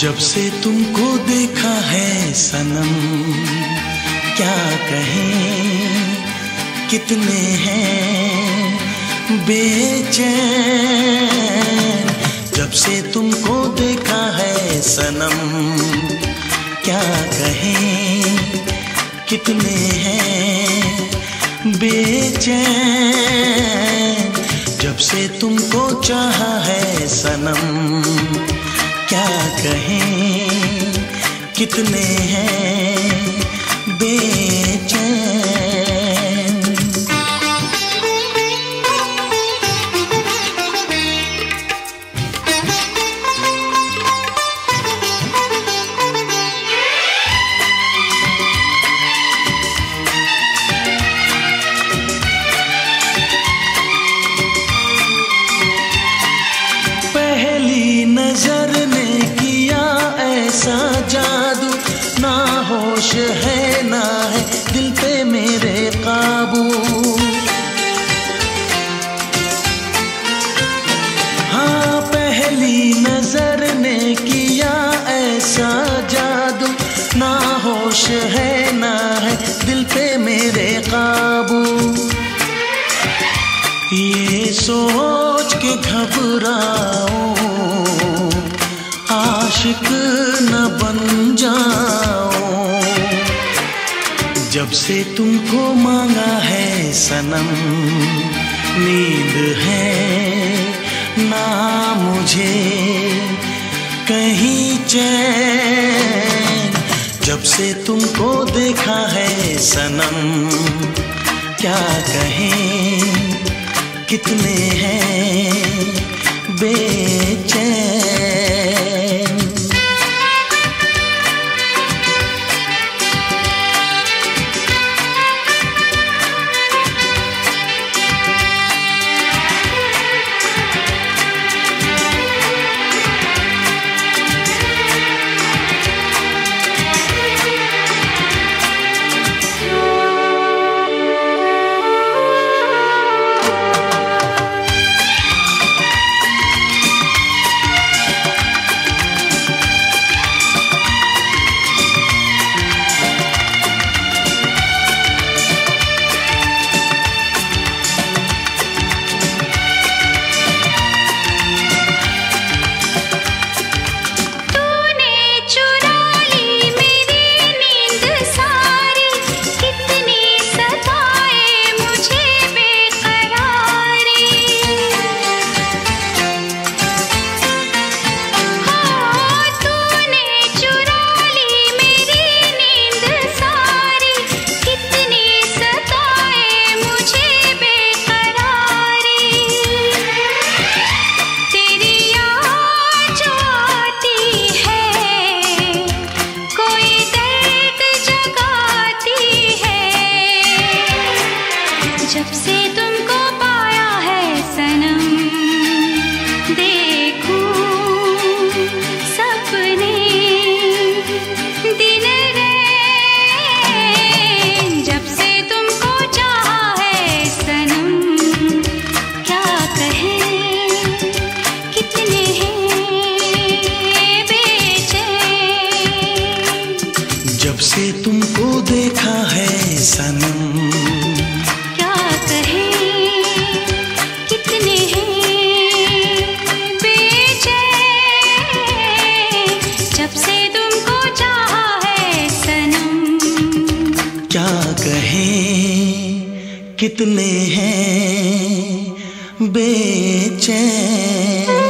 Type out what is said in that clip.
जब से तुमको देखा है सनम, क्या कहें कितने हैं बेचैन। जब से तुमको देखा है सनम, क्या कहें कितने हैं बेचैन। जब से तुमको चाहा है सनम, क्या कहें कितने हैं बेचैन। पहली नजर ने किया ऐसा जादू, ना होश है ना है दिल पे मेरे काबू। हाँ, पहली नजर ने किया ऐसा जादू, ना होश है ना है दिल पे मेरे काबू। ये सोच के घबराऊं आशिक न बन जाऊं। जब से तुमको मांगा है सनम, नींद है ना मुझे कहीं चैन। जब से तुमको देखा है सनम, क्या कहें कितने हैं बेचैन। जब से तुमको पाया है सनम, देखूं सपने दिन रैन। जब से तुमको चाहा है सनम, क्या कहें कितने हैं बेचैन। जब से तुमको देखा है सनम, क्या कहें कितने हैं बेचैन।